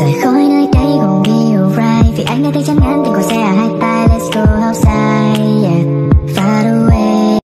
rời khỏi nơi đây gồm điều right vì anh đã thấy chẳng